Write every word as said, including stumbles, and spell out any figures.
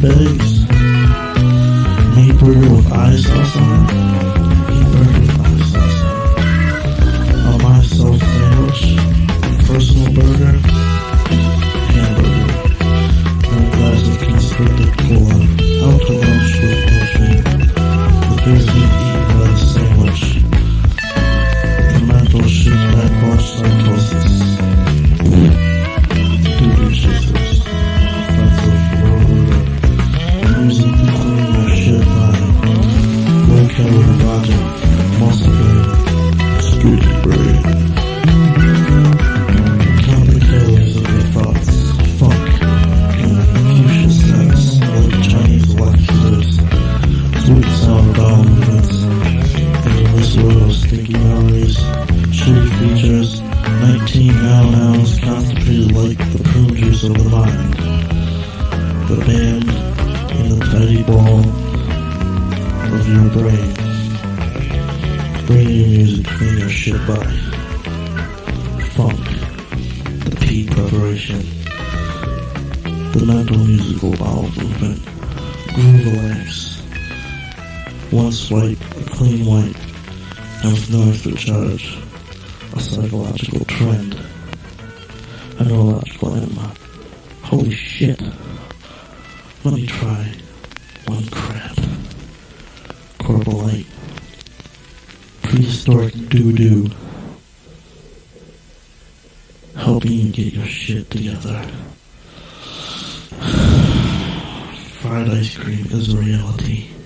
deep eggs, meat burger with eye sauce on it, meat burger with eye sauce on it, a myself sandwich, personal burger, hamburger, and a glass of constricted cola, out to lunch with motion, the beers being eaten by the sandwich, the mental shit that cause psychosis. Doo-doo Jesus. Offensive word. Using to clean your shit by low calorie logic, muscle brain, street brain. Count the calories of your thoughts. Funk. And fuchsia sex. Like Chinese electrolutes. Sweet sour bowel movements. Endless row of sticky calories. Shitty features. nineteen now-nows constipated like the prune juice of the mind. The band in the tiny ball of your brain. Bring your music, clean your shit by. Funk. The P preparation. The mental musical bowel movement. Groove relax. One swipe, a clean wipe, and with no extra charge. A psychological trend. A neurological enema. Holy shit. Let me try one crap. Corporate. Prehistoric doo-doo. Helping you get your shit together. Fried ice cream is a reality.